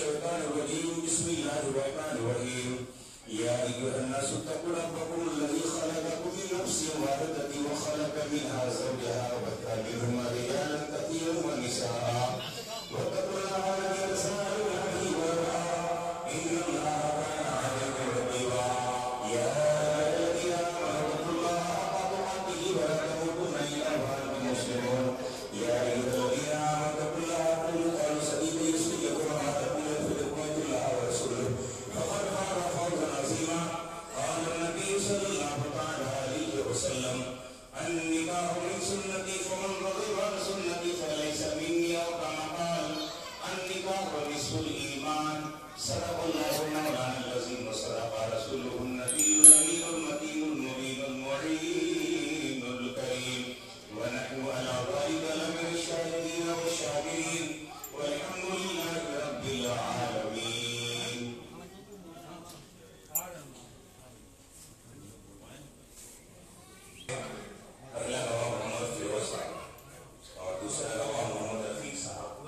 الشيطان الرجيم بسم الله الرحمن الرحيم يا أيها الناس اتقوا ربكم الذي خلقكم من نفس واحدة وخلق منها زوجها وبث منهما رجالا كثيرا ونساء واتقوا الله الذي تساءلون به والأرحام إن الله كان عليكم رقيبا يا الذين آمنوا اتقوا الله حق تقاته ولا تموتن إلا وأنتم مسلمون يا أيها الذين آمنوا اتقوا الله وقولوا قولا سديدا يصلح لكم أعمالكم ويغفر لكم الله ورسوله فقد فاز فوزا عظيما قال النبي صلى الله عليه وسلم النكاح من سنتي فمن رغب عن سنتي فليس مني أو كما قال النكاح نصف الإيمان صدق الله مولانا العظيم وصدق رسوله النبي الأمين المتين المبين المعين الكريم ونحن على ذلك لمن الشاهدين والشاكرين والحمد لله رب العالمين. اگلا گواہ محمد فیروز صاحب اور دوسرا گواہ محمد رفیق صاحب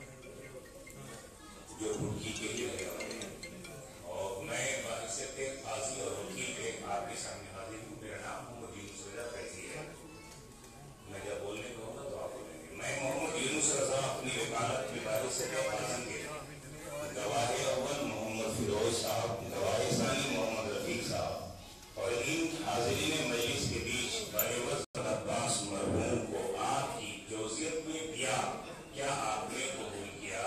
جو رکی کے لیے رہے ہوئے ہیں اور میں باعثت قاضی اور وکیل ایک آپ کے سامنے حاضر ہوں. میرا نام محمد یونس رضا فیضی ہے. میں جب بولنے کو ہوگا تو آپ بولیں گے. میں محمد یونس رضا اپنی وکالت میں باعثت قاضی کے گواہ اول محمد فیروز صاحب، گواہ ثانی محمد رفیق صاحب اور ان حاضرین مجلس کے بیچ بروز عباس مرحوم کو آپ کی جوزیت میں دیا، کیا آپ نے قبول کیا؟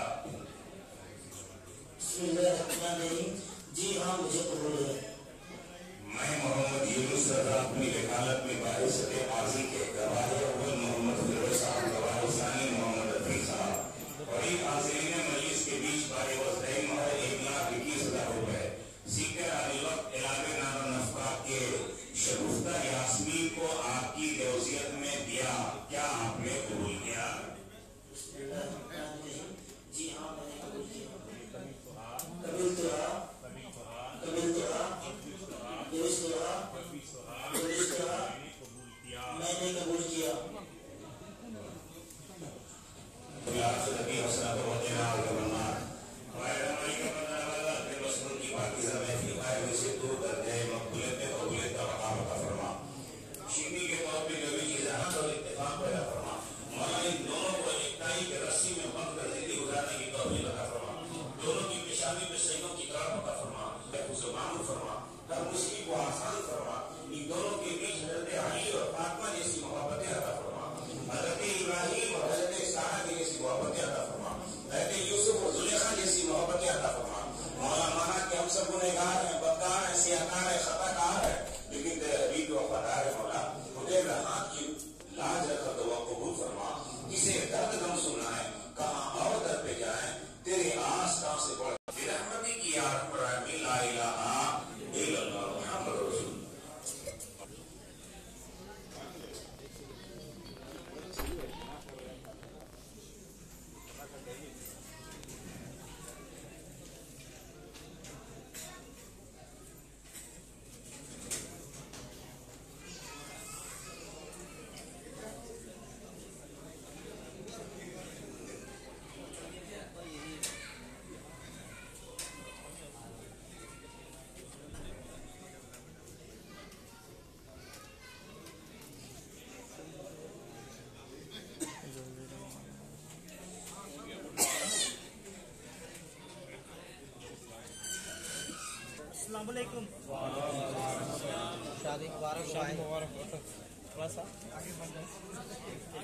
بسم اللہ الرحمن الرحیم. جی ہاں مجھے قبول ہے. میں محمد یونس رضا اپنی وکالت میں باعثت قاضی کے گواہ اول محمد فیروز صاحب، گواہ ثانی محمد رفیق صاحب اور ان حاضرین مجلس کے بیچ بروز دہی مہر 1,21,000 روپے سیکر علی وقت علاقے نام نفقہ کے شگفتہ یاسمین کو آپ کی جوزیت میں دیا، کیا آپ نے قبول کیا؟ بسم اللہ الرحمن الرحیم. جی ہاں میں نے قبول کیا. قبول تو میں نے قبول کیا. شیمی کے طور پہ جو بھی چیز اور اتفاق پیدا فرما، مولا ان دونوں کو ایکتائی کے رسی میں بند کر زندگی گزارنے کی توفیق عطا فرما، دونوں کی پیشانی پہ سیدوں کی طرف عطا فرما، اسے معمول فرما، ہر مشکل کو آسان فرما. ان دونوں کے بیچ حضرت علی اور فاطمہ جیسی محبتیں عطا فرما، حضرت ابراہیم اور حضرت اسحاق جیسی محبتیں عطا فرما، حضرت یوسف اور زلیخا جیسی محبتیں عطا فرما. مولا مانا کہ ہم سب گنہگار ہیں، بدکار ہیں، سیاہکار ہیں، خطا کار ہیں، لیکن تیرے حبیب وفادار ہے. مولا خدے رحمت کی لاج رکھ دعا قبول فرما. کسی درد غم سننا ہے کہاں اور در پہ جائیں، تیرے آس پاس سے بڑھ رحمتی کی یا رب العالمین. لا الہ الا اللہ محمد رسول اللہ. السلام علیکم. شادی مبارک. تھوڑا سا آگے بڑھ جائیں.